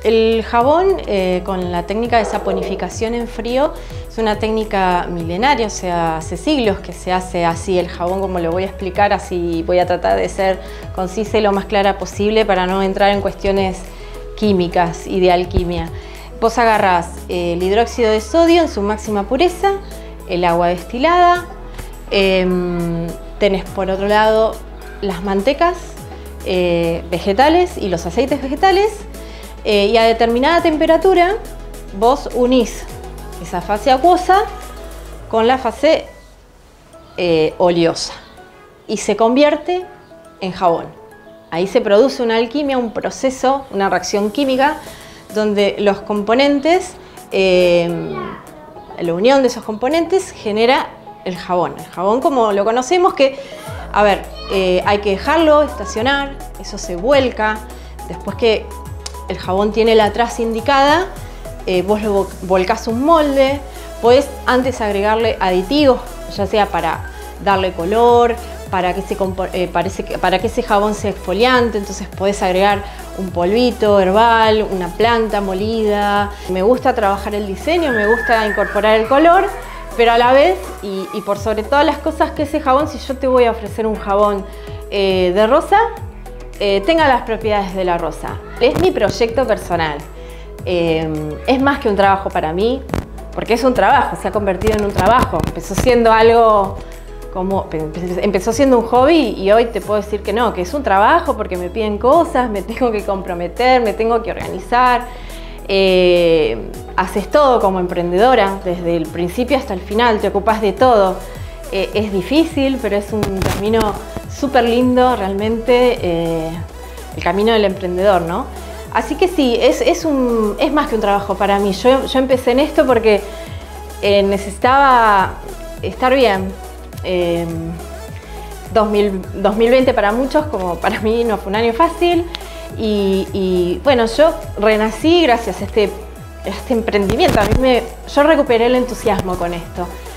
El jabón con la técnica de saponificación en frío es una técnica milenaria, o sea, hace siglos que se hace así el jabón, como lo voy a explicar, así voy a tratar de ser concisa y lo más clara posible para no entrar en cuestiones químicas y de alquimia. Vos agarrás el hidróxido de sodio en su máxima pureza, el agua destilada, tenés por otro lado las mantecas vegetales y los aceites vegetales, y a determinada temperatura vos unís esa fase acuosa con la fase oleosa y se convierte en jabón. Ahí se produce una alquimia, un proceso, una reacción química donde los componentes, la unión de esos componentes genera el jabón. El jabón como lo conocemos, que, a ver, hay que dejarlo estacionar, eso se vuelca. Después que el jabón tiene la traza indicada, vos lo volcás un molde, podés antes agregarle aditivos, ya sea para darle color, para que ese jabón sea exfoliante, entonces podés agregar un polvito herbal, una planta molida. Me gusta trabajar el diseño, me gusta incorporar el color, pero a la vez, y por sobre todas las cosas, que ese jabón, si yo te voy a ofrecer un jabón de rosa, tenga las propiedades de la rosa. Es mi proyecto personal. Es más que un trabajo para mí, porque es un trabajo, se ha convertido en un trabajo. Empezó siendo algo empezó siendo un hobby y hoy te puedo decir que no, que es un trabajo porque me piden cosas, me tengo que comprometer, me tengo que organizar. Haces todo como emprendedora, desde el principio hasta el final, te ocupas de todo. Es difícil, pero es un camino súper lindo realmente, el camino del emprendedor, ¿no? Así que sí, es más que un trabajo para mí. Yo empecé en esto porque necesitaba estar bien. 2020 para muchos, como para mí, no fue un año fácil. Y bueno, yo renací gracias a este emprendimiento. Yo recuperé el entusiasmo con esto.